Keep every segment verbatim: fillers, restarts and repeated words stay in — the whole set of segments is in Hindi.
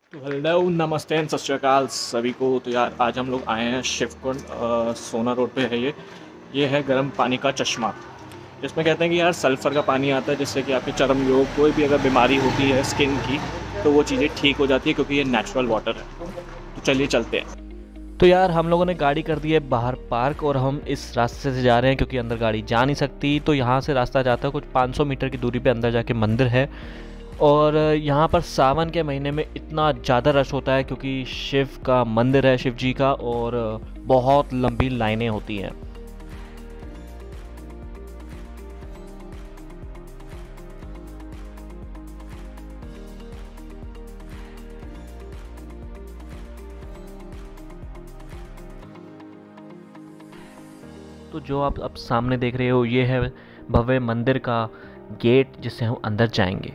तो हेलो नमस्ते एंड सत श्री अकाल सभी को। तो यार आज हम लोग आए हैं शिवकुंड, अ, सोना रोड पे है ये ये है गर्म पानी का चश्मा, जिसमें कहते हैं कि यार सल्फ़र का पानी आता है जिससे कि आपके चर्म रोग, कोई भी अगर बीमारी होती है स्किन की, तो वो चीज़ें ठीक हो जाती है क्योंकि ये नेचुरल वाटर है। तो चलिए चलते हैं। तो यार हम लोगों ने गाड़ी कर दी है बाहर पार्क और हम इस रास्ते से जा रहे हैं क्योंकि अंदर गाड़ी जा नहीं सकती। तो यहाँ से रास्ता जाता है कुछ पाँच सौ मीटर की दूरी पे, अंदर जाके मंदिर है। और यहाँ पर सावन के महीने में इतना ज़्यादा रश होता है क्योंकि शिव का मंदिर है, शिव जी का, और बहुत लंबी लाइनें होती हैं। तो जो आप अब सामने देख रहे हो ये है भव्य मंदिर का गेट जिससे हम अंदर जाएंगे।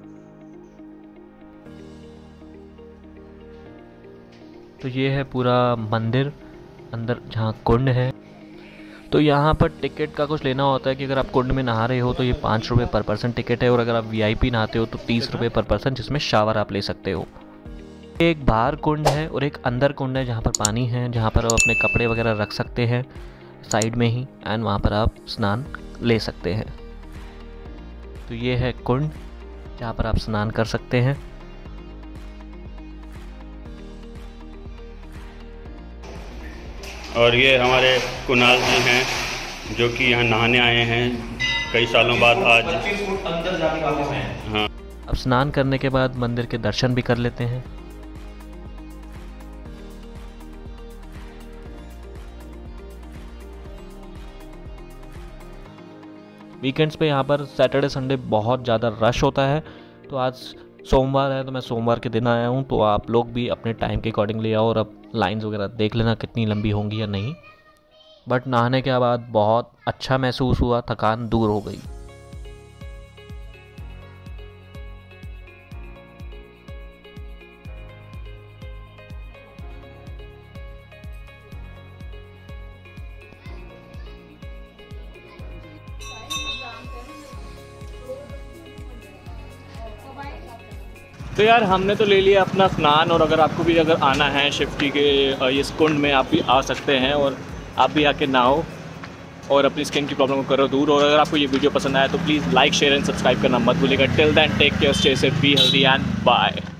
तो ये है पूरा मंदिर, अंदर जहाँ कुंड है। तो यहाँ पर टिकट का कुछ लेना होता है कि अगर आप कुंड में नहा रहे हो तो ये पाँच रुपये पर पर्सन टिकट है, और अगर आप वीआईपी नहाते हो तो तीस रुपये पर पर्सन, जिसमें शावर आप ले सकते हो। एक बाहर कुंड है और एक अंदर कुंड है जहाँ पर पानी है, जहाँ पर आप अपने कपड़े वगैरह रख सकते हैं साइड में ही, एंड वहाँ पर आप स्नान ले सकते हैं। तो ये है कुंड जहाँ पर आप स्नान कर सकते हैं। और ये हमारे कुणाल जी हैं जो कि यहाँ नहाने आए हैं कई सालों बाद आज। अंदर जाने वाले हैं। हाँ, अब स्नान करने के बाद मंदिर के दर्शन भी कर लेते हैं। वीकेंड्स पे यहाँ पर सैटरडे संडे बहुत ज़्यादा रश होता है। तो आज सोमवार है तो मैं सोमवार के दिन आया हूँ। तो आप लोग भी अपने टाइम के अकॉर्डिंगली आओ और अब लाइंस वगैरह देख लेना कितनी लंबी होंगी या नहीं। बट नहाने के बाद बहुत अच्छा महसूस हुआ, थकान दूर हो गई। तो यार हमने तो ले लिया अपना स्नान, और अगर आपको भी अगर आना है शिव जी के अ, इस कुंड में, आप भी आ सकते हैं और आप भी आके नहाओ और अपनी स्किन की प्रॉब्लम को करो दूर। और अगर आपको ये वीडियो पसंद आया तो please like share and subscribe करना मत भूलिएगा। Till then take care, stay safe, be healthy and bye.